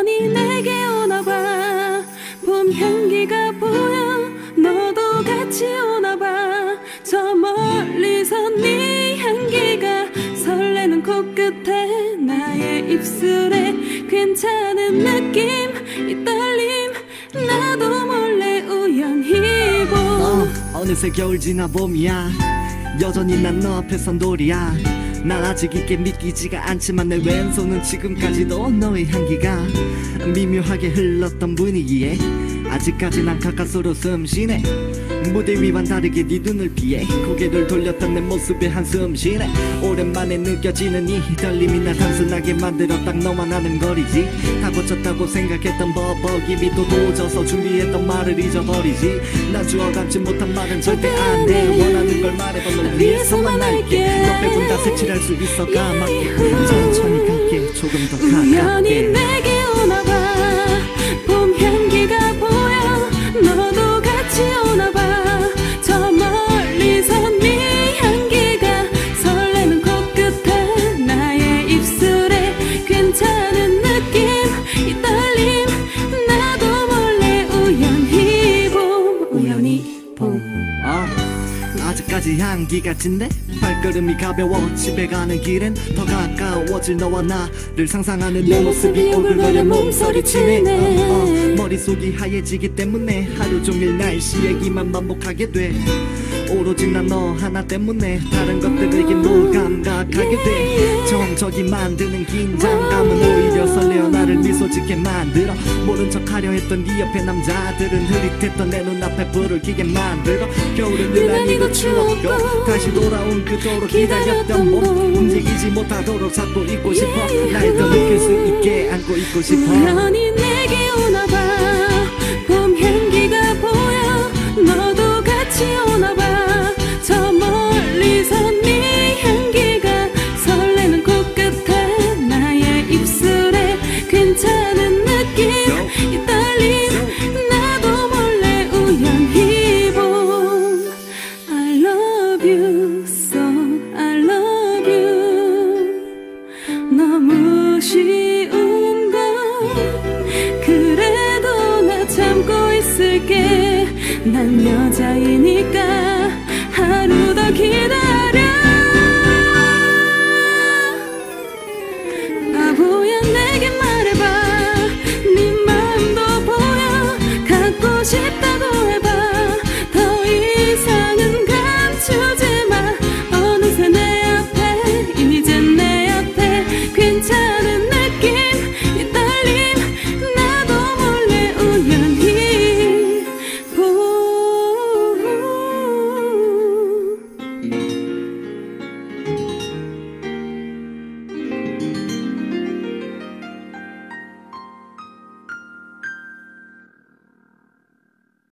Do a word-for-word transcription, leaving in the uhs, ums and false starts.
우연히 내게 오나봐. 봄 향기가 보여 너도 같이 오나봐. 저 멀리서 네 향기가 설레는 코끝에 나의 입술에 괜찮은 느낌 이 떨림 나도 몰래 우연히 보. 어, 어느새 겨울 지나 봄이야. 여전히 난 너 앞에 선 돌이야. 난 아직 이게 믿기지가 않지만 내 왼손은 지금까지도 너의 향기가 미묘하게 흘렀던 분위기에 아직까지 난 가까스로 숨쉬네. 무대 위와는 다르게 네 눈을 피해 고개를 돌렸던 내 모습에 한숨 쉬네. 오랜만에 느껴지는 이 떨림이 날 단순하게 만들어 딱 너만 아는 거리지. 다 고쳤다고 생각했던 버벅 입이 또 도져서 준비했던 말을 잊어버리지. 난 주워담지 못한 말은 절대 안돼. 원하는 걸 말해봐 널 위해서만 할게. 너 빼곤 다 색칠할 수 있어 까맣게. 천천히 갈게 조금 더 우연히 가깝게. 내게 오나봐. 봄 향기가 보여 너도 같이 오나봐. 저 멀리서 네 향기가 설레는 코끝에 나의 입술에 괜찮은 느낌 이 떨림 나도 몰래 우연히 봄 우연히 봄. 아, 아직까지 향기 같은데 발걸음이 가벼워 집에 가는 길엔 더 가까워질 너와 나를 상상하는 내 모습이 오글거려 몸서리치네. 어, 어, 머릿속이 하얘지기 때문에 하루 종일 날씨 얘기만 반복하게 돼. 오로지 난 너 하나 때문에 다른 것들에게 무감각하게 돼. 정적이 만드는 긴장감은 오히려 설레어 나를 미소 짓게 만들어. 모른 척하려 했던 네 옆에 남자들은 흐릿했던 내 눈앞에 불을 켜게 만들어. 겨울은 유난히도 추웠고 다시 돌아온 그토록 기다렸던 봄. 움직이지 못하도록 잡고 있고 싶어. 날 더 느낄 수 있게 안고 있고 싶어. 우연히 내게 오나봐. 봄 향기가 보여 너도 같이 오나봐. 저 멀리서 네 향기가 설레는 코끝에 나의 입술에 괜찮은 느낌 이 떨림 나도 몰래 우연히 봄. I love you so I love you. 너무 쉬운 걸 그래도 나 참고 있을게. 난 여자이니까 하루 더 기다려.